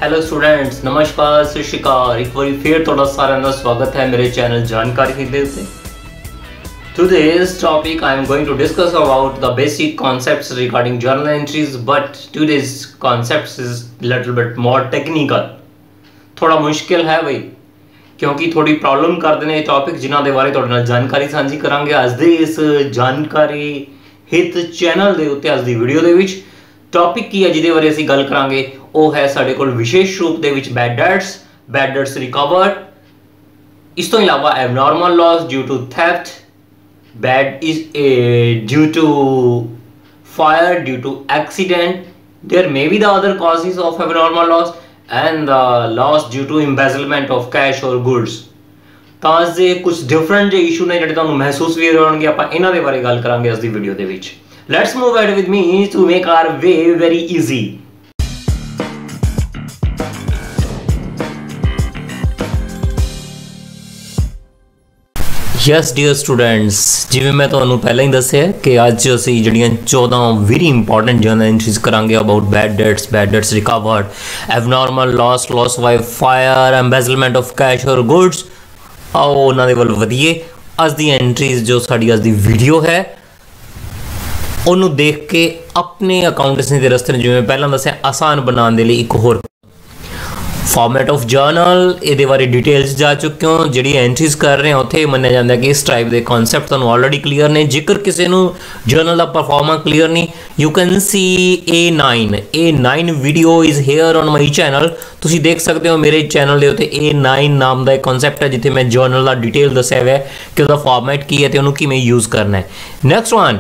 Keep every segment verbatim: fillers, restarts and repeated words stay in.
Hello students, नमस्कार, सत श्री अकाल। एक बार फिर थोड़ा सारा का स्वागत है मेरे चैनल जानकारी के से। Today's topic I am going to discuss about the basic concepts regarding journal entries, but today's concepts is little bit more technical। थोड़ा मुश्किल है भाई, क्योंकि थोड़ी प्रॉब्लम करते हैं टॉपिक जिन्हों के बारे थोड़े नाल जानकारी साझी करांगे अज दे इस जानकारी हित चैनल के उत्ते अज दी वीडियो दे विच। टॉपिक की है जिहदे बारे असीं गल करांगे ਉਹ है साडे कोल विशेष रूप दे विच bad debts, bad debts recovered, इस तो इलावा abnormal loss due to theft, bad is due to fire, due to accident, there may be the other causes of abnormal loss and the loss due to embezzlement of cash और goods. ਤਾਂ ਜੇ ਕੁਝ different ਜੇ issue ਨੇ ਜਿਹੜੇ ਤੁਹਾਨੂੰ ਮਹਿਸੂਸ ਵੀ ਹੋਣਗੇ, ਆਪਾਂ ਇਹਨਾਂ ਦੇ ਬਾਰੇ ਗੱਲ ਕਰਾਂਗੇ ਅੱਜ ਦੀ ਵੀਡੀਓ ਦੇ ਵਿੱਚ। Let's move ahead with me to make our way very easy. Yes dear students, जिवें मैं तुहानूं पहले ही दस्सिया कि अज असीं जिहड़ियां चौदह वेरी इंपॉर्टेंट जर्नल एंट्रीज करांगे about bad debts, bad debts recovered, abnormal loss, loss by fire, embezzlement of cash और गुड्स। आओ उन्हां दे वल वधीए। अज दी एंट्रीज जो साडी अज दी वीडियो है उन्होंने देख के अपने अकाउंटेंसी के रस्ते जिवें पहलां दस्सिया आसान बनाने के लिए एक होर फॉर्मेट ऑफ जर्नल ये बारे डिटेल्स जा चुके हो। जी एंट्रीज कर रहे हैं उत्थे मन्निया जाता है कि इस टाइप के कॉन्सैप्ट तुहानूं ऑलरेडी क्लीयर ने। जेकर किसी नूं जर्नल का परफॉर्मा क्लीयर नहीं, you can see A nine A nine video is here on my channel. तुसीं देख सकते हो मेरे चैनल के उत्ते ए नाइन नाम का एक कॉन्सैप्ट है जिथे मैं जर्नल का डिटेल दस्सिया हुआ है कि उसका फॉर्मेट की है तो उन्होंने किवें यूज़ करना है। नैक्सट वन,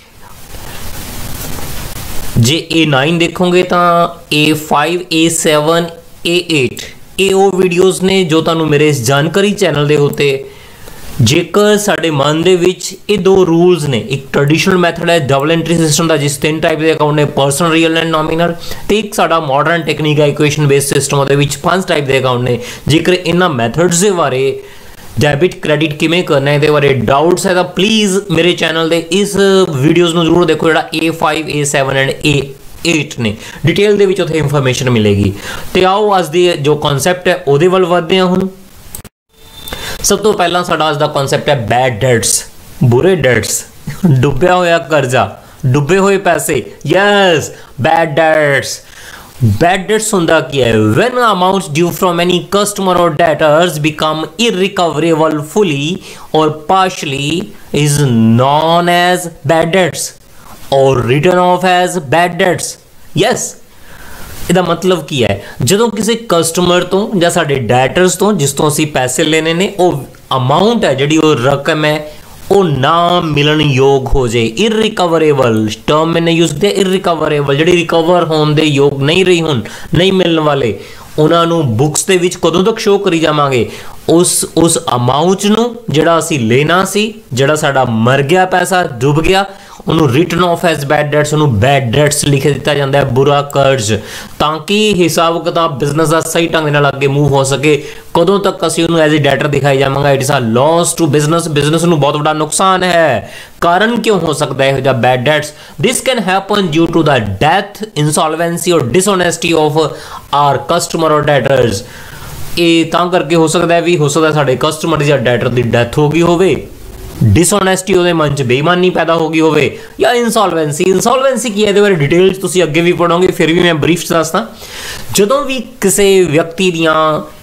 जे ए नाइन देखोगे तो A five, A seven, A eight ये वो वीडियोज़ ने जो तुहानूं मेरे इस जानकारी चैनल के उत्ते जेकर साडे मन दे विच ये दो रूल्स ने। एक ट्रेडिशनल मैथड है डबल एंट्री सिस्टम का जिस तीन टाइप के अकाउंट ने, पर्सनल, रियल एंड नॉमिनल, तो एक साडा मॉडर्न टेक्निक है इक्वेशन बेस्ड सिस्टम दे विच पांच टाइप के अकाउंट ने। जेकर इन्हां मैथड्स के बारे डेबिट क्रेडिट किमें करना है ये बारे डाउट्स है तो प्लीज़ मेरे चैनल के इस वीडियोज़ में जरूर देखो जिहड़ा A five, A seven and A eight ने डिटेल दे विच उत्थे इंफॉर्मेशन मिलेगी। तो आओ अज दी जो कॉन्सैप्ट है उहदे वल वधदे हां। हुण सब तो पहला साडा अज दा कॉन्सैप्ट है बैड डेट्स, बुरे डेट्स, डुब्बिया होया कर्जा, डुब्बे हुए पैसे। Yes, bad debts. Bad debts हुंदा की है when amounts due from any customer और डेटर्स बिकम इरिकवरेबल फुली और partially is known as bad debts और written off as bad debts. Yes, इसका मतलब की है जो किसी कस्टमर तो या साडे डेटर्स तो जिस तो असीं पैसे लेने ने वो अमाउंट है जिहड़ी वो रकम है वो ना मिलन योग हो जाए। इरिकवरेबल टर्म मैंने यूज किया, इरिकवरेबल जिहड़ी रिकवर होने दे योग नहीं रही हुण नहीं मिलने वाले उन्होंने बुक्स के विच कदों तक शो करी जावांगे उस उस अमाउंट नूं जिहड़ा असीं लेना सी, जिहड़ा साडा मर गया पैसा डुब गया, उन्होंने written off as bad debts, उन्होंने बैड डेट्स लिख दिता जाता है, बुरा कर्ज, ताकि हिसाब किताब बिजनेस का सही ढंग नाल अगे मूव हो सके। कदों तक असीं उन्होंने एज ए डेटर दिखाई जावांगा, it is a loss to business, business नूं बहुत बड़ा नुकसान है। कारण क्यों हो सकता है इहो bad debts? This can happen due to the death, insolvency और डिसऑनेस्टी ऑफ आवर कस्टमर और डेटर्स। ये तां करके हो सकता है भी हो सकता है साडे कस्टमर या डेटर की डेथ हो गई होवे, डिसऑनेस्टी ਉਹਦੇ मन च बेईमानी पैदा हो गई होवे, या इंसॉल्वेंसी। इंसॉल्वेंसी की है बारे डिटेल्स तुसीं अगे भी पढ़ोगे, फिर भी मैं ब्रीफ दसदा। जदों भी किसी व्यक्ति दियां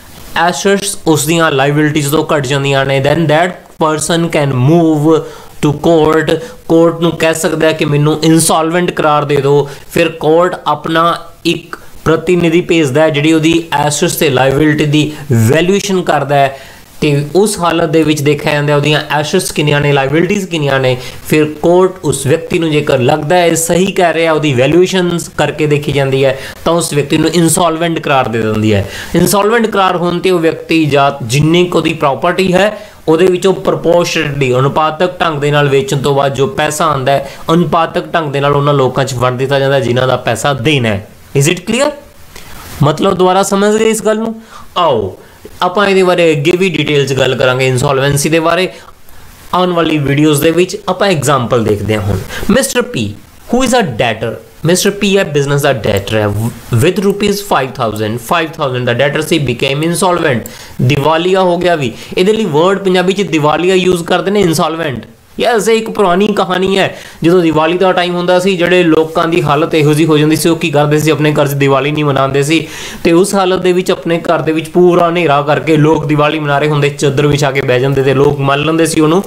एसेट्स उस दियां लाइबिलिटीज तो घट जांदियां ने, then that person can move to court. Court नूं कह सकदा है कि मैनूं इंसॉल्वेंट करार दे दो। फिर कोर्ट अपना एक प्रतिनिधि भेजदा है जिहड़ी उहदी एसेट्स ते लाइबिलिटी दी वैल्यूएशन करदा है, तो उस हालत दे विच देखा जाता है उहदियां एसेट्स किनियां ने, लाइबिलिटीज़ किनियां ने। फिर कोर्ट उस व्यक्ति नूं जेकर लगता है सही कह रहा है, उहदी वैल्यूएशन करके देखी जाती है तो उस व्यक्ति नूं इंसॉल्वेंट करार दे दिंदी है। इंसॉल्वेंट करार होने ते वो व्यक्ति जां जिन्नी कोई प्रॉपर्टी है ਉਹਦੇ ਵਿੱਚੋਂ ਪ੍ਰਪੋਰਸ਼ਨਲੀ ਅਨੁਪਾਤਕ ਢੰਗ ਦੇ ਨਾਲ ਵੇਚਣ ਤੋਂ ਬਾਅਦ ਜੋ ਪੈਸਾ ਆਉਂਦਾ ਹੈ ਅਨੁਪਾਤਕ ਢੰਗ ਦੇ ਨਾਲ ਉਹਨਾਂ ਲੋਕਾਂ 'ਚ ਵੰਡ ਦਿੱਤਾ ਜਾਂਦਾ ਜਿਨ੍ਹਾਂ ਦਾ ਪੈਸਾ ਦੇਣਾ ਹੈ। Is it clear? मतलब दोबारा समझ गए इस गल नूं? आओ ਆਪਾਂ ਇਹਦੇ ਬਾਰੇ ਅੱਗੇ ਵੀ डिटेल्स गल करांगे इंसॉल्वेंसी ਦੇ बारे आने वाली वीडियोज़ दे विच। ਆਪਾਂ एग्जाम्पल देखते हैं हुण। Mister P who is a debtor mister P है बिजनेस का डेटर है with rupees five thousand five thousand का डेटर से बिकेम इंसॉल्वेंट, दिवालिया हो गया भी। ये वर्ड पंजाबी च दिवालिया यूज़ करते हैं इंसॉल्वेंट। यस एक पुरानी कहानी है, जो दिवाली का टाइम होंदा सी ਜਿਹੜੇ ਲੋਕਾਂ ਦੀ ਹਾਲਤ ਇਹੋ ਜਿਹੀ ਹੋ ਜਾਂਦੀ ਸੀ, ਉਹ ਕੀ ਕਰਦੇ ਸੀ ਆਪਣੇ ਘਰ 'ਚ ਦੀਵਾਲੀ ਨਹੀਂ ਮਨਾਉਂਦੇ ਸੀ, ਤੇ ਉਸ ਹਾਲਤ ਦੇ ਵਿੱਚ ਆਪਣੇ ਘਰ ਦੇ ਵਿੱਚ ਪੂਰਾ ਹਨੇਰਾ ਕਰਕੇ ਲੋਕ ਦੀਵਾਲੀ ਮਨਾ ਰਹੇ ਹੁੰਦੇ, ਚਾਦਰ ਵਿਛਾ ਕੇ ਬਹਿ ਜਾਂਦੇ ਤੇ ਲੋਕ ਮੰਨ ਲੈਂਦੇ ਸੀ ਉਹਨੂੰ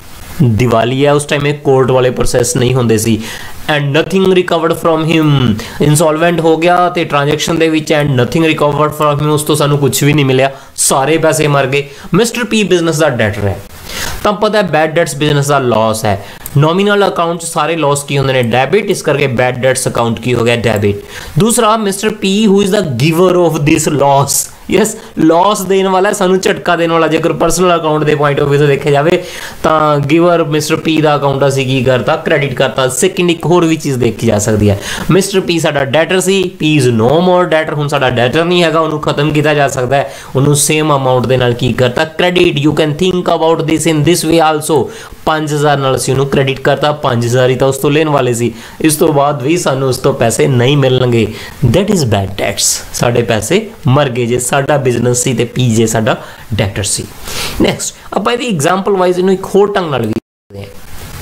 दिवाली है। उस टाइम कोर्ट वाले प्रोसैस नहीं होंगे सी and nothing recovered from him, insolvent हो गया तो ट्रांजैक्शन दे विच and nothing recovered from him, उस तो सानू कुछ भी नहीं मिले, सारे पैसे मर गए। मिस्टर पी बिजनेस का डेटर है, तब पता है बैड डेट्स बिजनेस का लॉस है। नॉमिनल अकाउंट सारे लॉस की होंगे ने डेबिट, इस करके बैड डेट्स अकाउंट की हो गया डेबिट। दूसरा mister P who is the giver of this loss, yes loss देने वाला सानू झटका देने वाला, जेकर परसनल अकाउंट के पॉइंट ऑफ व्यू से देखा जाए तो गिवर मिस्टर पी का अकाउंट असी की करता क्रेडिट करता। सेकंड एक होर भी चीज़ देखी जा सकती है, मिस्टर पी साडा डेटर सी, P is no more debtor, हुण साडा डेटर नहीं हैगा, उन्होंने खत्म किया जा सकता है, उन्होंने सेम अमाउंट के नाल की करता credit. You can think about this in this way also, पाँच हज़ार नाल असी उन्होंने क्रेडिट करता, पाँच हज़ार ही तो उस तो लेने वाले सी, इस तो बाद भी सानू उस तो पैसे नहीं मिलणगे, दैट इज़ बैड डेट्स, साडे पैसे मर गए जे साडा बिजनेस सी ते पी जे साडा डेटर सी। नैक्सट आप ये एग्जाम्पल वाइज इन्हूं एक होर ढंग नाल भी देखते हैं।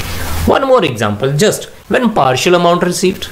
One more example just when partial amount received,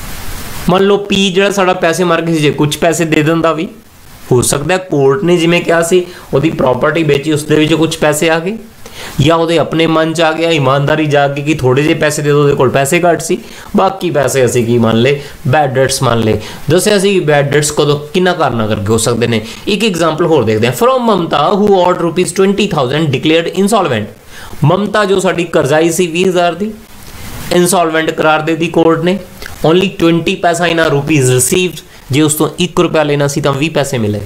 मान लो पी जो साडा पैसे मर गए जे कुछ पैसे दे दिंदा भी हो सकता है, कोर्ट ने जिवें कहा सी उहदी प्रॉपर्टी बेची उस दे विच कुछ पैसे आ गए, या वो अपने मन च आ गया ईमानदारी जा गई कि थोड़े जे पैसे दे दो, उहदे कोल पैसे घट सी, बाकी पैसे असी की मान ले बैड डेट्स मान ले। दसिया सी बैड डेट्स कदों किन्ना करना करके हो सकते हैं। एक एग्जाम्पल होर देखते हैं, from Mamta who owed rupees twenty thousand declared insolvent, Mamta जो साडी करजाई सी बीस हज़ार की इंसॉल्वेंट करार दे दी कोर्ट ने, only twenty paisa in rupees received, जे उस तो एक रुपया लेना सी तो भी पैसे मिले,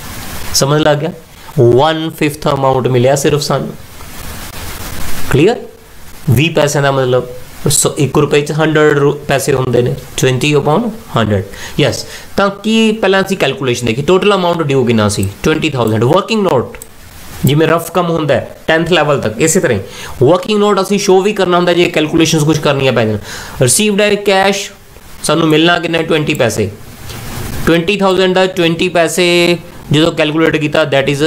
समझ लग गया, वन फिफ्थ अमाउंट मिले सिर्फ सानू, क्लीयर। भी पैसे का मतलब सो एक रुपये च हंड्रड पैसे होंगे ने, ट्वेंटी अपॉन हंड्रड, यस। तो कि पहले असी कैलकुलेशन देखी, टोटल अमाउंट ड्यू कितना सी ट्वेंटी थाउजेंड, वर्किंग नोट जिमें रफ कम होंगे टेंथ लैवल तक, इस तरह वर्किंग नोट असी शो भी करना होंगे, जो कैलकुलेशन कुछ करनी पै जान। रिसीवड है कैश, सानू मिलना कितना ट्वेंटी पैसे, ट्वेंटी थाउजेंड का ट्वेंटी पैसे जो कैलकुलेट किया दैट इज़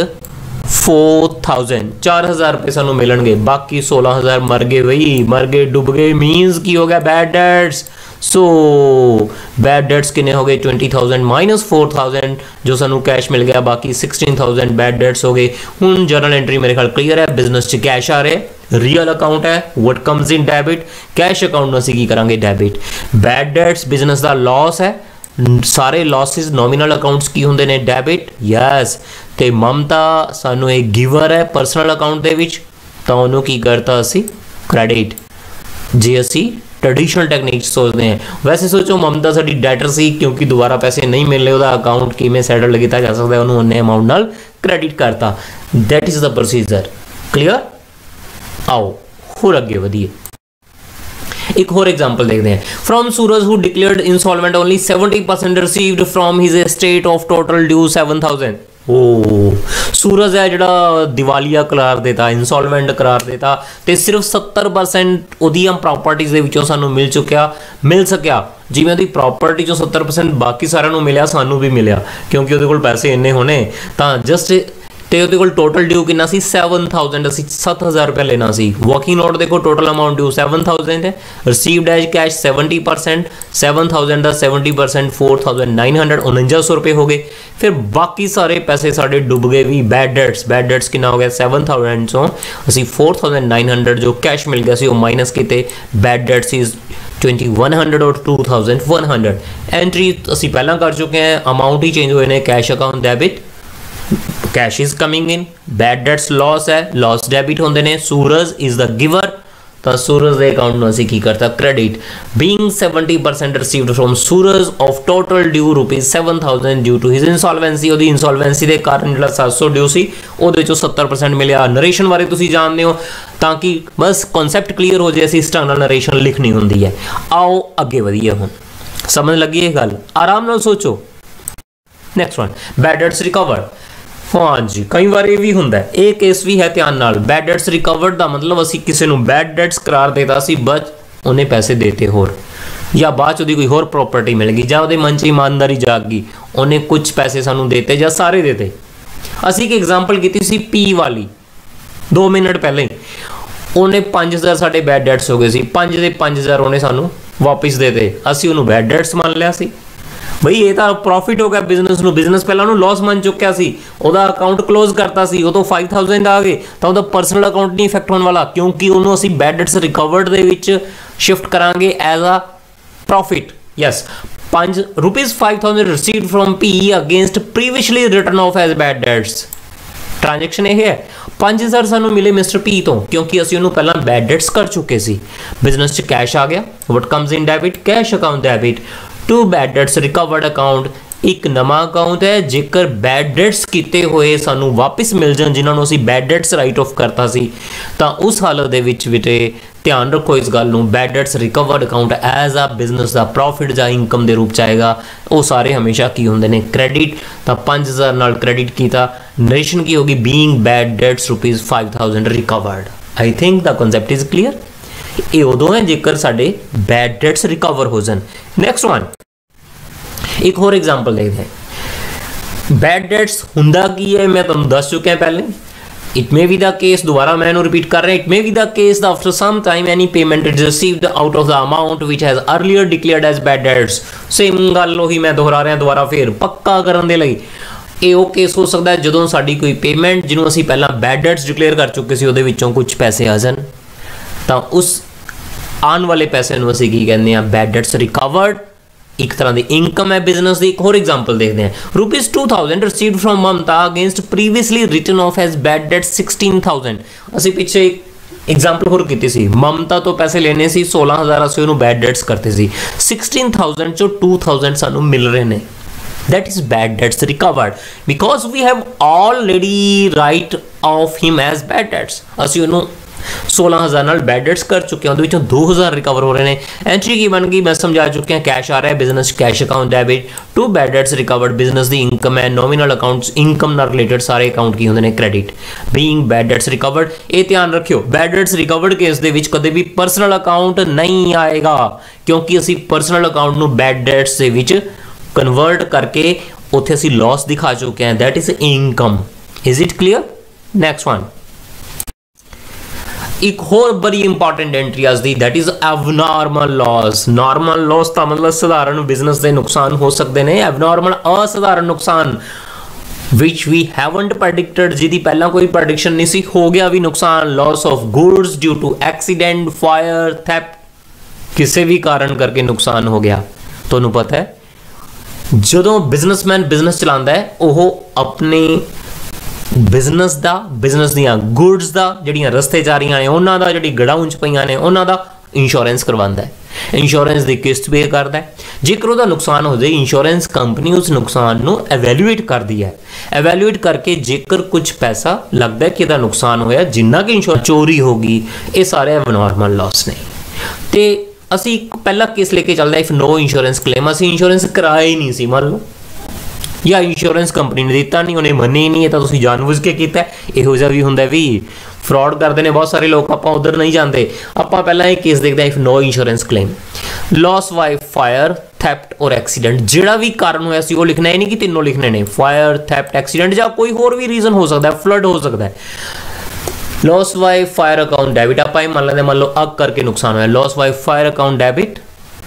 फोर थाउजेंड, चार हज़ार रुपये सानू मिलणगे, बाकी सोलह हज़ार मर गए बई, मर गए डुब गए, मीनस की हो गया bad debts. So bad debts कितने हो गए twenty thousand minus four thousand जो सानू कैश मिल गया, बाकी सिक्सटीन थाउजेंड बैड डेट्स हो गए। हुण जर्नल एंट्री मेरे ख्याल क्लियर है, बिजनेस च कैश आ रहा है, रियल अकाउंट है, what comes in debit, cash account असीं की करांगे डेबिट। बैड डेट्स बिजनेस का लॉस है, सारे लॉसिस नॉमिनल अकाउंट्स की होंगे ने डेबिट, यस। तो ममता सानू एक गिवर है परसनल अकाउंट दे विच, तो उन्होंने की करता असी क्रेडिट। जे असी ट्रेडिशनल टैक्नीक सोचते हैं, वैसे सोचो ममता साडी डेटर सी, क्योंकि दोबारा पैसे नहीं मिले, उसका अकाउंट किमें सैटल किया जा सकता है, उन्होंने उन्ने अमाउंट नाल क्रेडिट करता, that is the procedure, clear. आओ होर अगे वधिए, एक और एग्जाम्पल देखते हैं। From Suraj who declared insolvent only seventy percent received from his estate of total due seven thousand. ओ सूरज है जड़ा दिवालिया करार देता, इंसॉल्वेंट करार देता, तो सिर्फ सत्तर परसेंट उहदियां प्रॉपर्टीज दे विचों सानू मिल चुकिया मिल सकिया, जिवें उहदी प्रॉपर्टी चों सत्तर परसेंट बाकी सारिਆਂ ਨੂੰ मिलिया, सानू भी मिलिया, क्योंकि उहदे कोल पैसे इन्ने होने, तो जस्ट तो उहदे कोल टोटल ड्यू कितना सी सैवन थाउजेंड, असी सत्त हज़ार रुपया लेना सी। वर्किंग नोट देखो total amount due seven thousand है, received as cash seventy percent, seven thousand का seventy percent four thousand nine hundred उनंजा सौ रुपये हो गए। फिर बाकी सारे पैसे साढ़े डुब गए भी, बैड डेट्स बैड डेट्स कितना हो गया सेवन थाउजेंड चो असी फोर थाउजेंड नाइन हंड्रड जो कैश मिल गया सी वो माइनस किते, bad debts is twenty one hundred और two thousand one hundred. Entry असी पहला कर चुके हैं, अमाउंट ही चेंज हुए ने, cash account debit, cash is coming in, bad debts loss है, लॉस डेबिट होंगे ने, सूरज इज द गिवर, तो सूरज के अकाउंट में असी की करता credit. Being seventy percent received from Suraj of total due rupees seven thousand due to his insolvency, ਉਹਦੀ इंसॉल्वेंसी के कारण जो सत्त सौ ड्यू सी ਉਹਦੇ ਚੋਂ सत्तर परसेंट मिलिया। नरेशन बारे तुसी जानते हो, ताकि बस कॉन्सैप्ट क्लीयर हो जाए, इस ढंग नाल नरेशन लिखनी होंदी है। आओ अगे वधिए, हुण समझ लगी ये गल, आराम नाल सोचो। Next one bad debts recovered, हाँ जी कई बार ये भी होंगे, एक केस भी है ध्यान नाल, बैड डेट्स रिकवर्ड का मतलब असी किसी को बैड डेट्स करार देता सी, बट उन्हें पैसे देते होर, ਜਾਂ ਬਾਅਦ 'ਚ ਉਹਦੀ ਕੋਈ ਹੋਰ ਪ੍ਰੋਪਰਟੀ ਮਿਲ ਗਈ ਜਾਂ ਉਹਦੇ ਮਨ 'ਚ ਇਮਾਨਦਾਰੀ ਜਾਗ ਗਈ, ਉਹਨੇ ਕੁਝ ਪੈਸੇ ਸਾਨੂੰ ਦੇਤੇ ਜਾਂ ਸਾਰੇ ਦੇਤੇ। ਅਸੀਂ ਇੱਕ ਐਗਜ਼ਾਮਪਲ ਕੀਤੀ ਸੀ ਪੀ ਵਾਲੀ दो मिनट पहले ही, ਉਹਨੇ पाँच हज़ार साढ़े बैड डेट्स हो गए सी, पाँच ਦੇ पाँच हज़ार ਉਹਨੇ ਸਾਨੂੰ वापस दे दे, ਅਸੀਂ ਉਹਨੂੰ बैड डेट्स मान लिया सी। ਬਈ ਇਹ ਤਾਂ प्रॉफिट हो गया बिजनेस ਨੂੰ, बिजनेस ਪਹਿਲਾਂ ਉਹਨੂੰ लॉस ਮੰਨ ਚੁੱਕਿਆ ਸੀ, ਉਹਦਾ ਅਕਾਊਂਟ क्लोज करता ਸੀ, ਉਹ ਤੋਂ पाँच हज़ार आ गए ਤਾਂ ਉਹਦਾ ਪਰਸਨਲ ਅਕਾਊਂਟ ਨਹੀਂ ਇਫੈਕਟ ਹੋਣ ਵਾਲਾ, ਕਿਉਂਕਿ ਉਹਨੂੰ ਅਸੀਂ बैड डेट्स रिकवर्ड ਦੇ ਵਿੱਚ शिफ्ट करांगे एज अ प्रॉफिट। यस, पाँच rupees five thousand received from P against previously written off as bad debts. Transaction ये है पाँच हज़ार सानू मिले मिस्टर पी तो, क्योंकि असी उन्होंने पहला बैड डेट्स कर चुके सी। बिजनेस च कैश आ गया, what comes in debit, cash account debit to bad debts recovered account. एक नवा अकाउंट है, जेकर बैड डेट्स किए हुए सानू वापस मिल जाए जिन्होंने असी बैड डेट्स राइट ऑफ करता सी, तो उस हालत दे विच बेटे ध्यान रखो इस गल नूं, bad debts recovered account as a business का प्रॉफिट या इनकम के रूप च आएगा। वो सारे हमेशा की होंगे ने क्रेडिट, तो पाँच हज़ार नाल क्रेडिट किया, नरेशन की होगी being bad debts rupees five thousand recovered. I think the concept is clear. ये उदों है जेकर साडे बैड डेट्स रिकवर हो जान। नैक्सट वन, एक होर एग्जाम्पल देखते हैं। बैड डेट्स हुंदा की है मैं तुहानूं दस चुकिया पहले। It may be the case, दोबारा मैं रिपीट कर रहा, it may be the case after some time any payment is received out of the amount which has earlier declared as bad debts. Same गल ही मैं दोहरा रहा दोबारा फिर पक्का करने दे लई। ਇਹ ਉਹ ਕੇਸ ਹੋ ਸਕਦਾ ਹੈ ਜਦੋਂ ਸਾਡੀ ਕੋਈ ਪੇਮੈਂਟ ਜਿਹਨੂੰ ਅਸੀਂ ਪਹਿਲਾਂ ਬੈਡ ਡੈਟਸ ਡਿਕਲੇਅਰ ਕਰ ਚੁੱਕੇ ਸੀ ਉਹਦੇ ਵਿੱਚੋਂ ਕੁਝ ਪੈਸੇ ਆ ਜਾਣ, ਤਾਂ ਉਸ ਆਉਣ ਵਾਲੇ ਪੈਸੇ ਨੂੰ ਅਸੀਂ ਕੀ ਕਹਿੰਦੇ ਆ, ਬੈਡ ਡੈਟਸ ਰਿਕਵਰਡ। एक तरह की इनकम है बिजनेस की। एक और एग्जाम्पल देखते हैं, rupees two thousand received from Mamta against previously written off as bad debt sixteen thousand. असी पिछे एक एग्जाम्पल होर की सी, ममता तो पैसे लेने सी सोलह हज़ार असी उन्होंने बैड डेट्स करते सी, सिक्सटीन थाउजेंड चो टू थाउजेंड सानू मिल रहे हैं। That is bad debts recovered because we have already write off him as bad debts. असी उन्होंने सोलह हज़ार नाल बैड डेट्स कर चुके हैं, उहदे दो हज़ार रिकवर हो रहे हैं। एंट्री की बन गई मैं समझा चुके हैं, कैश आ रहा है business cash account debit to bad debts recovered. Business की इनकम है, नॉमिनल अकाउंट्स इनकम नाल रिलेटेड सारे अकाउंट की होंगे ने credit being bad debts recovered. ये ध्यान रखियो, बैड डेट्स रिकवर्ड केस दे विच कदे भी परसनल अकाउंट नहीं आएगा, क्योंकि असी परसनल अकाउंट नू बैड डेट्स दे विच कन्वर्ट करके उत्थे असी लॉस दिखा चुके हैं। That is income. Is it clear? Next one, एक होर बड़ी इंपॉर्टेंट एंट्री आज दी, that is abnormal loss. Normal loss का मतलब साधारण बिजनेस के नुकसान हो सकते हैं, एबनॉर्मल असाधारण नुकसान विच वी हैवंट प्रेडिक्टेड, जिहदी पहला कोई प्रेडिक्शन नहीं सी, हो गया भी नुकसान। Loss of goods due to accident, fire, theft, किसी भी कारण करके नुकसान हो गया। तुहानूं पता है जदों बिजनेसमैन बिजनेस चलाता है वह अपने बिजनेस का बिजनेस दियां गुड्स का जिहड़ियां रस्ते जा रही ने उन्हां दा, जिहड़ी गड़ाउं च पईयां ने उन्हां दा इंश्योरेंस करवांदा है, इंश्योरेंस की किस्त पे करता है। जेकर उसका नुकसान हो जाए, इंश्योरेंस कंपनी उस नुकसान को एवैल्यूएट करती है। एवैल्यूएट करके जेकर कुछ पैसा लगता है कि इसका नुकसान होया, जिन्ना कि इंश्योरेंस चोरी होगी, ये सारे एबनॉर्मल लॉस ने। तो असी पहला केस लेके चलते इफ नो इंश्योरेंस क्लेम, असी इंश्योरेंस कराया ही नहीं सी मान लो, या इंश्योरेंस कंपनी ने दिता नहीं, उन्हें मनी नहीं है, तो तुसीं जानबूझ के कीता। इहो जिहा भी हुंदा भी फ्रॉड करते हैं बहुत सारे लोग, आपां उधर नहीं जाते। आपां पहला एक केस देखते हैं if no insurance claim, loss by fire, theft और एक्सीडेंट। जिहड़ा भी कारण होया सी वो लिखना है नहीं कि तीनों लिखने ने, फायर, थैफ्ट, एक्सीडेंट या कोई होर भी रीजन हो सकता है, फ्लड हो सकता है। Loss by fire account debit, आप मान लेते मान लो अग करके नुकसान होया, loss by fire account debit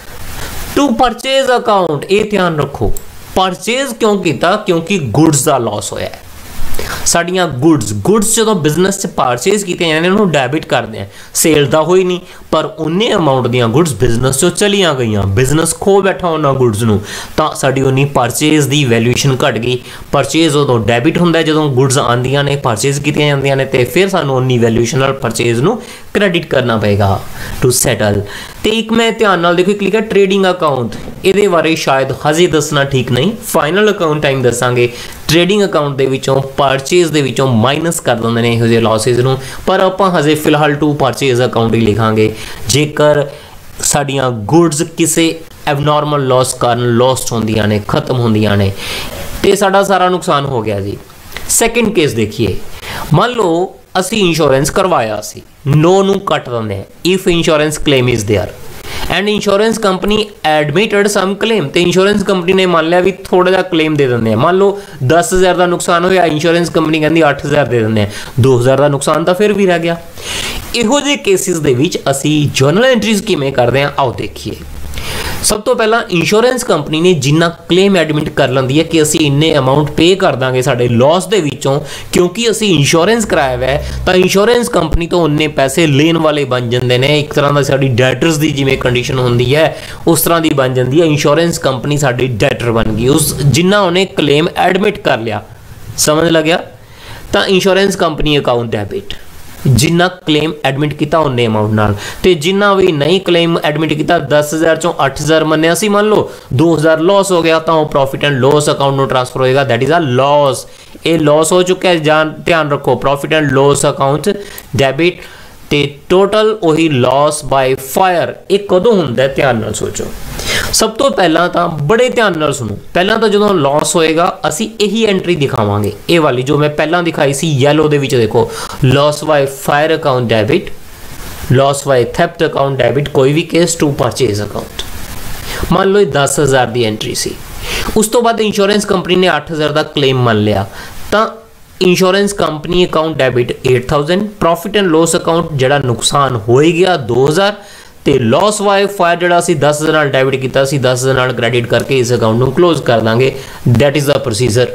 to purchase account. ये ध्यान रखो, परचेज क्यों किया? क्योंकि गुड्स का लॉस होया है। साड़ियाँ गुड्स गुड्स जो बिजनेस परचेज की उन्होंने डेबिट करते हैं, सेल तो होई नहीं पर उन्ने अमाउंट दियाँ गुड्स बिजनेस चो चलिया गई, बिजनेस खो बैठा उन्होंने गुड्स नूं, तो साड़ी उन्नी परचेज की वैल्यूएशन घट गई। परचेज उदों डेबिट होंदा जो गुड्स आंदियां ने परचेज की जांदियां ने, ते फिर सानू उन्नी वैल्यूएशन नाल परचेज नूं क्रेडिट करना पेगा टू सैटल। तो एक मैं ध्यान नाल देखो, क्लिक है ट्रेडिंग अकाउंट, ये बारे शायद हजे दसना ठीक नहीं, फाइनल अकाउंट टाइम दसांगे। ट्रेडिंग अकाउंट दे विचों परचेज दे विचों माइनस कर देंगे ने इहो जिहे लॉसेज नूं, पर आपां हजे फिलहाल टू परचेज अकाउंट ही लिखांगे। जेकर साड़ियाँ गुड्स किसी एबनॉर्मल लॉस कारण लॉस्ट होंदियां ने, खत्म होंदियां ने, ते साडा सारा नुकसान हो गया जी। सैकेंड केस देखिए, मान लो असी इंश्योरेंस करवाया सी, नो नू कट देंगे if insurance claim is there and insurance company admitted some claim, तो इंश्योरेंस कंपनी ने मान लिया भी थोड़ा जा क्लेम दे देंगे, मान लो दस हज़ार का नुकसान होया, इंश्योरेंस कंपनी कहती अठ हज़ार दे देंगे, दो हज़ार का नुकसान तो फिर भी रह गया। इहो जे केसिस दे विच असी जर्नल एंट्रीज किवें करदे हां, आओ देखिए। सब तो पहला इंश्योरेंस कंपनी ने जिन्ना क्लेम एडमिट कर लैंदी है कि असी इन्ने अमाउंट पे कर दांगे साडे लॉस दे विचों, क्योंकि असी इंश्योरेंस कराया हुआ है, तो इंश्योरेंस कंपनी तो उन्ने पैसे लेन वाले बन जाते हैं। एक तरह का साडी डेटर्स की जिवें कंडीशन होंदी है उस तरह की बन जाती है। इंश्योरेंस कंपनी साडी डेटर बन गई उस जिन्ना उन्हें क्लेम एडमिट कर लिया, समझ लग गया। तो इंश्योरेंस कंपनी अकाउंट डेबिट, जिन्ना क्लेम एडमिट किया उन्ने अमाउंट नाल, ते जिन्ना भी नहीं क्लेम एडमिट किया दस हज़ार चों अठ हज़ार मन्निया सी, मान लो दो हज़ार लॉस हो गया, तो प्रॉफिट एंड लॉस अकाउंट में ट्रांसफर होएगा, दैट इज अ लॉस। ये लॉस हो चुका है, जान ध्यान रखो, profit and loss account debit, ते टोटल वही लॉस बाय फायर। ये कदों हुंदा है, ध्यान नाल सोचो। सब तो पहला तो बड़े ध्यान नाल सुनो, पहला तो जो लॉस होएगा असी यही एंट्री दिखावांगे, ये वाली जो मैं पहला दिखाई सी येलो दे विच, देखो loss by fire account debit, loss by theft account debit, कोई भी केस टू परचेज अकाउंट। मान लो दस हज़ार की एंट्री सी, उस तो बाद इंश्योरेंस कंपनी ने अठ हज़ार का क्लेम मान लिया, तो insurance company account debit eight thousand, profit and loss account जड़ा नुकसान हो गया दो हज़ार, ते लॉस बाय फायर जड़ा सी दस हज़ार नाल डेबिट किया सी, दस हज़ार नाल क्रेडिट करके इस अकाउंट को क्लोज कर देंगे, that is the procedure.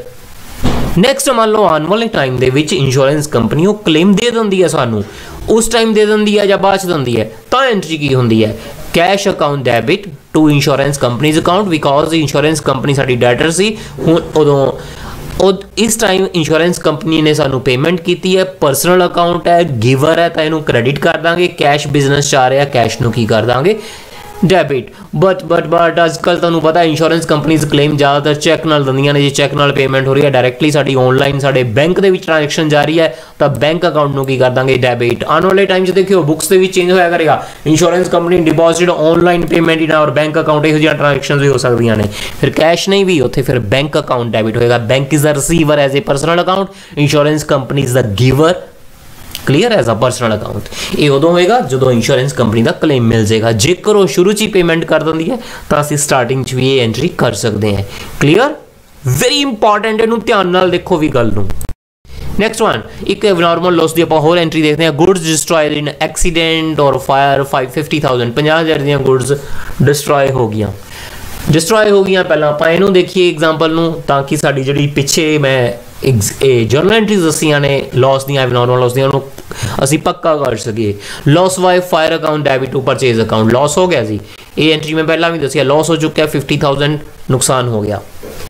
Next मान लो आने वाले टाइम दे विच इंश्योरेंस कंपनी वो क्लेम दे दिंदी है सानू, उस टाइम दे दिंदी है या बाद च दिंदी है, तो एंट्री की होंदी है cash account debit to insurance company's account, because insurance company साडी डेटर सी, हुण उदों और इस टाइम इंश्योरेंस कंपनी ने सानू पेमेंट की है, परसनल अकाउंट है, गिवर है, तो इनू क्रेडिट कर देंगे, कैश बिजनेस चाह रहा है, कैश नू की कर देंगे डेबिट। बट बट बट आजकल तुहानू पता है इंश्योरेंस कंपनीज क्लेम ज़्यादातर चैक नाल दिंदियां ने, जे चैक नाल पेमेंट हो रही है डायरैक्टली साडी ऑनलाइन साडे बैंक दे विच ट्रांजैक्शन जा रही है, तो बैंक अकाउंट नू की कर देंगे डेबिट। आने वाले टाइम से देखियो बुक्स दे विच चेंज होया करेगा, insurance company deposit online payment in और बैंक अकाउंट इहो जिहियां ट्रांजैक्शन भी हो सकदियां ने, फिर कैश नहीं भी उत्थे फिर बैंक अकाउंट डेबिट होएगा। Bank is the receiver as a personal account, insurance company is the giver, clear as a personal account. ये उदों होएगा जो इंश्योरेंस कंपनी का क्लेम मिल जाएगा, जेकर वो शुरू च पेमेंट कर देंदी है तो असीं स्टार्टिंग च भी ये एंट्री कर सकते हैं। क्लीयर, वेरी इंपॉर्टेंट, इनू ध्यान नाल देखो भी गल नूं। नैक्सट वन, एक एबनॉर्मल लॉस की आप होर एंट्री देखते हैं, गुड्स डिस्ट्रॉयड इन एक्सीडेंट और फायर फाइव फिफ्टी थाउजेंड, पचास हज़ार दी गुड्स डिस्ट्रॉय हो गई डिस्ट्रॉय हो गई पहला आप इनू देखिए एग्जाम्पल नूं, ताकि साडी जिहड़ी पिछे मैं जर्नल एंट्रीज दसियां ने लॉस दी एबनॉर्मल लॉस दी असी पक्का कर सकिए। Loss by fire account debit to purchase account, loss हो गया जी, ये एंट्री में पहला भी दसिया, लॉस हो चुका है फिफ्टी थाउजेंड नुकसान हो गया,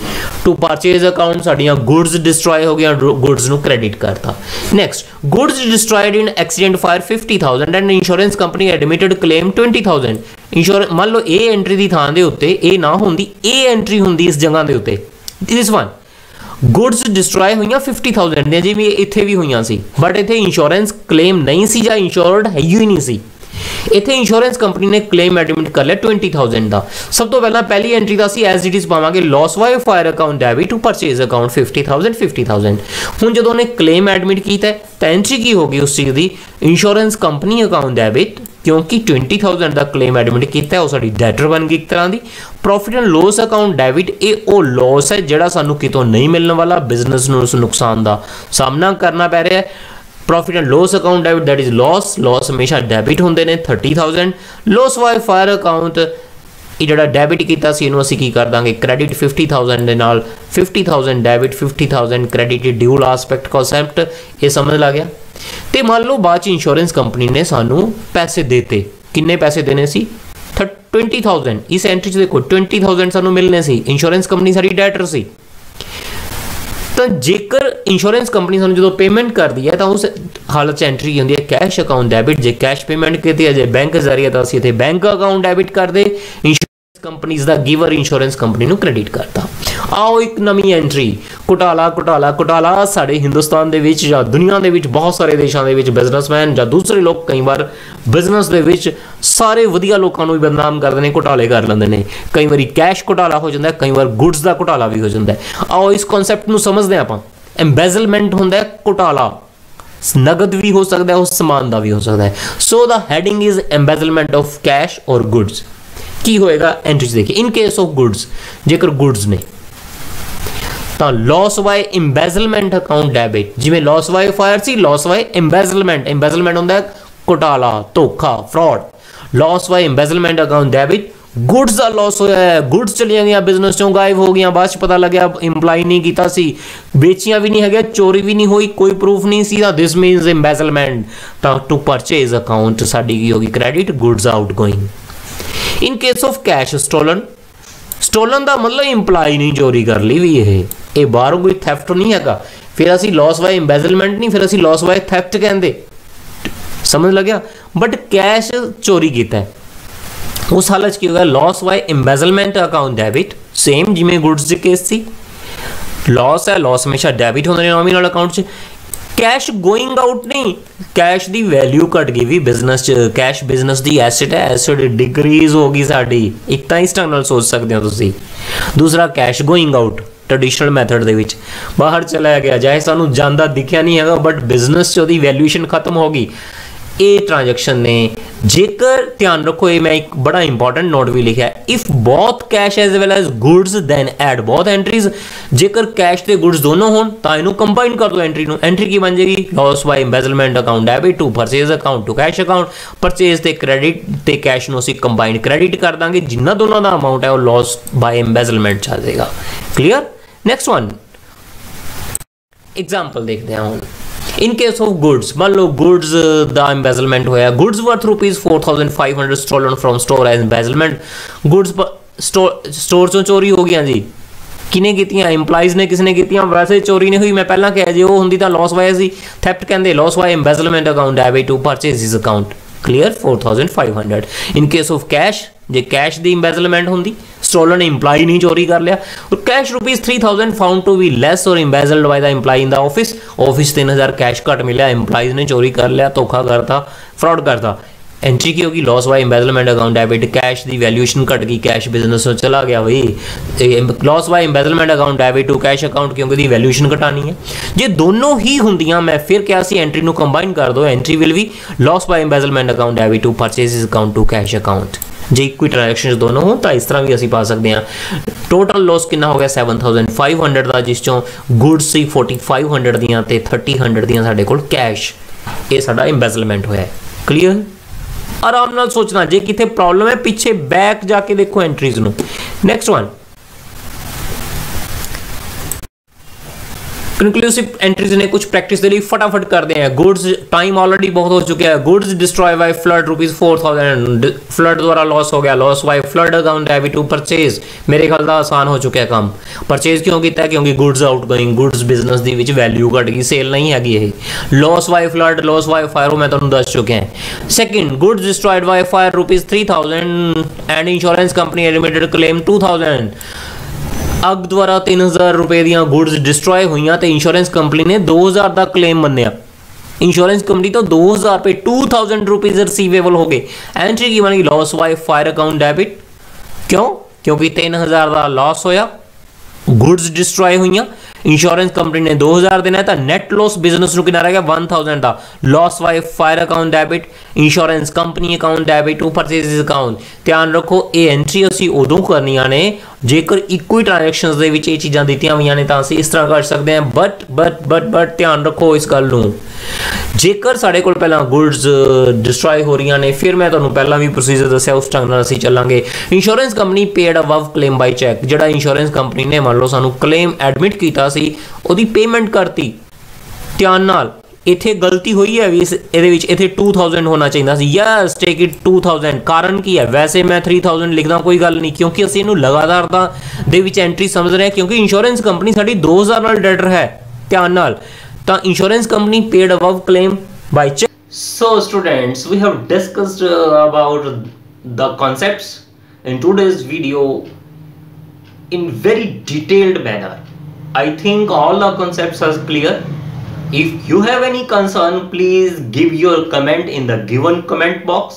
टू परचेज अकाउंट साड़ियां गुड्स डिस्ट्रॉय हो गया, गुड्स नू क्रेडिट करता। Next, goods destroyed in accident fire fifty thousand and insurance company admitted claim twenty thousand. Insurance मान लो ए एंट्री की थां दे उत्ते ए ना होंदी, ए एंट्री होंदी इस जगह के उत्ते, दिस वन गुड्स डिस्ट्रॉय हुई फिफ्टी थाउजेंड ने जिवें इत्थे भी हुई सी, बट इत्थे इंश्योरेंस क्लेम नहीं सी या इंश्योर्ड है ही नहीं सी, इत्थे इंश्योरेंस कंपनी ने क्लेम एडमिट कर लिया ट्वेंटी थाउजेंड का। सब तो पहला पहली एंट्री का सी एज इट इज पावांगे loss by fire account debit to purchase account fifty thousand fifty thousand. हुण जदों ने क्लेम एडमिट किया तो एंट्री की होगी उस चीज़ की इंश्योरेंस कंपनी अकाउंट डेबिट, क्योंकि ट्वेंटी थाउजेंड का क्लेम एडमिट किया वो साडी डेटर बन गई एक तरह की। Profit and loss account debit ये वो लॉस है जिहड़ा सानू कितों नहीं मिलने वाला, बिजनेस नूं उस नुकसान का सामना करना पै रहा है। Profit and loss account debit that is loss, loss हमेशा डेबिट होंदे ने thirty thousand. Loss by fire account ये जड़ा डेबिट किया सी इनू असीं की कर दांगे क्रेडिट फिफ्टी थाउजेंड दे नाल, fifty thousand debit fifty thousand credit, dual aspect concept ये समझ लग गया। तो मान लो बाद इंश्योरेंस कंपनी ने सानू पैसे देते, किन्ने पैसे देने सी ट्वेंटी थाउजेंड, इस एंट्री देखो ट्वेंटी थाउजेंड सानू मिलने सी, इंश्योरेंस कंपनी सारी डेटर सी। तो जेकर इंश्योरेंस कंपनी सानू जो पेमेंट कर दी है तो उस हालत च एंट्री होंदी है कैश अकाउंट डेबिट, जे कैश पेमेंट की है जे बैंक जरिए तो असीं इत्थे बैंक अकाउंट डेबिट कर दे, इंश्योरेंस कंपनी दा गिवर इंश्योरेंस कंपनी नू क्रेडिट करता। आओ एक नवी एंट्री, घोटाला घोटाला घोटाला साढ़े हिंदुस्तान दे विच या दुनिया दे विच बहुत सारे देशों दे विच बिजनेसमैन या दूसरे लोग कई बार बिजनेस दे विच सारे वधिया लोगों को भी बदनाम करते हैं, घोटाले कर लेंदे ने। कई बार कैश घोटाला हो जाता है, कई बार गुड्स का घोटाला भी हो जाता है। आओ इस कॉन्सैप्ट नू समझते हैं आपां। एम्बेजलमेंट होंदा है घोटाला, नगद भी हो सकता है, उस समान का भी हो सकता है। So the heading is embezzlement of cash और गुड्स। की होएगा एंट्रीज देखिए। इन केस ऑफ गुड्स, जेकर गुड्स ने ਤਾਂ loss by embezzlement account debit, जिवें लॉस बाय फायर सी, लॉस बाय इंबेजलमेंट, इंबेजलमेंट होंदा है घोटाला, धोखा, fraud. Loss by embezzlement account debit, goods का लॉस होया है, गुड्स चलिया गई बिजनेस चों गायब हो गई, बाद पता लग्या इंप्लाई नहीं किया सी, बेचिया भी नहीं है, चोरी भी नहीं हुई, कोई प्रूफ नहीं सी, दिस मीनस इंबेजलमेंट। तो टू परचेज अकाउंट साडी की होगी credit, goods out going. In case of cash stolen, stolen का मतलब इंप्लाई नहीं चोरी कर ली भी, ये ये बाहरों कोई थैफ्ट नहीं है, फिर असी लॉस बाय इंबेजलमेंट नहीं, फिर असी लॉस बाय थैफ्ट कहते, समझ लग गया। बट कैश चोरी किया है, उस हालत की होगा loss by embezzlement account debit, same जिमें गुड्स के केस सी, लॉस है, लॉस हमेशा डेबिट होंगे नॉमिनल अकाउंट च। कैश गोइंग आउट नहीं, कैश की वैल्यू घट गई भी बिजनेस च, कैश बिजनेस की एसेट है, एसेट डिक्रीज होगी साडी, एक तो इस ढंग नाल सोच सकते हो तुसी। दूसरा cash going out traditional method दे विच बाहर चला गया, चाहे सानू जांदा दिखिया नहीं है, बट बिजनेस च ओदी वैल्यूएशन खत्म हो गई, ये ट्रांजैक्शन ने। जेकर ध्यान रखो, ये मैं एक बड़ा इंपॉर्टेंट नोट भी लिखा है, if both cash as well as goods then add both entries. जेकर कैश ते गुड्स दोनों होन तो इनू कंबाइन कर दो एंट्री नु, एंट्री की बन जाएगी loss by embezzlement account debit to purchase account to cash account. Purchase ते क्रेडिट ते कैश नु असीं कंबाइन क्रेडिट कर देंगे, जिन्ना दोनों का अमाउंट है वो लॉस बाय इंबेजलमेंट च आ जाएगा। क्लियर। नेक्स्ट वन एग्जाम्पल देखते हैं हम। इन केस ऑफ गुड्स, मान लो गुड्स दा एम्बेजलमेंट होया, goods worth rupees four thousand five hundred stolen from store as embezzlement. Goods store store चों चोरी हो गई जी, किने कीतियां, इंप्लाइज ने, किसने कीतियां, वैसे चोरी नहीं हुई। मैं पहला कहा जी वो होंदी तां लॉस बाय सी, थेफ्ट कहंदे, loss by embezzlement account debit to purchase account. Clear. Four thousand five hundred. In case of cash, जे कैश दी इंबेजलमेंट होंदी, स्टोलन ने इंप्लाई नहीं चोरी कर लिया, और cash rupees three thousand found to be less और embezzled by the employee in the office. Office तीन हजार कैश घट मिला, इंप्लाइज ने चोरी कर लिया, धोखा करता, फ्रॉड करता। एंट्री की होगी loss by embezzlement account debit, cash दी वैल्यूएशन घट गई, कैश बिजनेस में चला गया भाई, loss by embezzlement account debit to cash account, क्योंकि दी वैल्यूएशन घटानी है। जे दोनों ही होंदियां, मैं फिर क्या सी एंट्री नु कंबाइन कर दो, entry will be loss by embezzlement account debit to purchase account to cash account. जे कोई ट्रांजैक्शन दोनों हो तो इस तरह भी असी पा सकते हैं। टोटल लॉस कितना हो गया सैवन थाउजेंड फाइव हंड्रेड का, जिस चों गुड्स सी फोर्टी फाइव हंड्रेड दियां ते थर्टी हंड्रेड दियां साडे कोल कैश, ये साडा इंबेजलमेंट होया है। क्लीयर। आराम नाल सोचना, जे किथे प्रॉब्लम है पीछे बैक जाके देखो एंट्रीज नु। नेक्स्ट वन कंक्लूसिव एंट्रीज ने कुछ प्रैक्टिस के लिए फटाफट करते हैं। गुड्स, टाइम ऑलरेडी बहुत हो चुका है। Goods destroy by flood rupees four thousand, flood द्वारा लॉस हो गया, loss by flood account debit to purchase. मेरे ख्याल का आसान हो चुका है काम। परचेज क्यों किया, क्योंकि goods out going, goods business दी विच वैल्यू घट गई, सेल नहीं हैगी ये। Loss by flood, loss by fire मैं तुहानू दस चुके हैं। Second, goods destroyed by fire rupees three thousand and insurance company limited claim two thousand. अग द्वारा तीन हजार रुपए दियां गुड्स डिस्ट्रॉय हुई तो इंश्योरेंस कंपनी ने दो हजार का क्लेम मन्निया। इंश्योरेंस कंपनी तो दो हजार पे टू थाउजेंड रुपीज रिसीवेबल हो गए। एंट्री की बनी loss by fire account debit, क्यों, क्योंकि तीन हजार का लॉस होया, गुड्स डिस्ट्रॉय हुई, इंश्योरेंस कंपनी ने दो हजार देना है, तो नेट लॉस बिजनेस नु कितना रह गया वन थाउजेंड का। Loss by fire account debit, insurance company account debit to purchase account. ध्यान रखो ये एंट्री असी उदों करनियां ने जेकर इको ही ट्रांजैक्शंस दे विच ये चीज़ां दित्तियां होईयां ने, तां असी इस तरह कर सकते हैं। बट बट बट बट ध्यान रखो इस गल नूं, जेकर साडे कोल पहला गुड्स डिस्ट्रॉय हो रही ने, फिर मैं तुहानूं पहला भी प्रोसीजर दस्सिया उस ढंग नाल असी चलांगे। Insurance company paid above claim by cheque, जिहड़ा इंश्योरेंस कंपनी ने मान लो सानूं क्लेम एडमिट कीता सी, ओहदी पेमेंट करती। ध्यान नाल इत्थे गलती हुई है, इस इहदे विच इत्थे टू थाउजेंड होना चाहिए सी। Yes, take it two thousand. कारण की है, वैसे मैं थ्री थाउजेंड लिखदा कोई गल नहीं, क्योंकि असीं इहनूं लगातार दा दे विच एंट्री समझ रहे हैं, क्योंकि इंश्योरेंस कंपनी साडी दो हजार नाल डेटर है। ध्यान नाल, तां insurance company paid above claim by cheque. So students, we have discussed about the concepts in today's video in very detailed manner. I think all the concepts are clear. If you have any concern, please give your comment in the given comment box.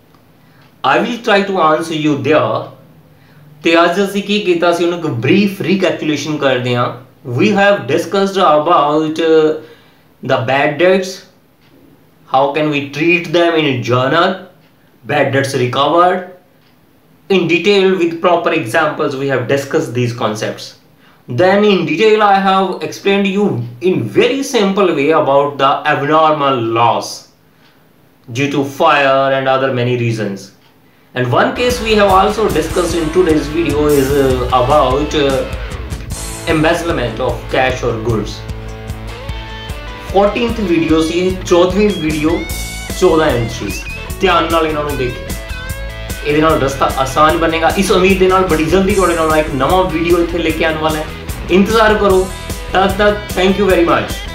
I will try to answer you there. ਤੇ ਅੱਜ ਅਸੀਂ ਕੀ ਕੀਤਾ ਸੀ, ਉਹਨੂੰ ਇੱਕ brief recapitulation ਕਰਦੇ ਹਾਂ। We have discussed about uh, the bad debts. How can we treat them in a journal? Bad debts recovered. in detail with proper examples we have discussed these concepts. Then in detail I have explained you in very simple way about the abnormal loss due to fire and other many reasons. And one case we have also discussed in today's video is uh, about uh, embezzlement of cash or goods. fourteenth video सी चौदहवीं video चौदह entries ध्यान नाल इन्हां नूं देखिए ਇਹਦੇ ਨਾਲ ਰਸਤਾ ਆਸਾਨ ਬਣੇਗਾ। ਇਸ ਉਮੀਦ ਦੇ ਨਾਲ ਬੜੀ ਜਲਦੀ ਤੁਹਾਡੇ ਨਾਲ ਇੱਕ ਨਵਾਂ ਵੀਡੀਓ ਇੱਥੇ ਲੈ ਕੇ ਆਉਣ ਵਾਲਾ ਹੈ। ਇੰਤਜ਼ਾਰ ਕਰੋ। ਤਦ ਤੱਕ ਥੈਂਕ ਯੂ ਵੈਰੀ ਮਚ।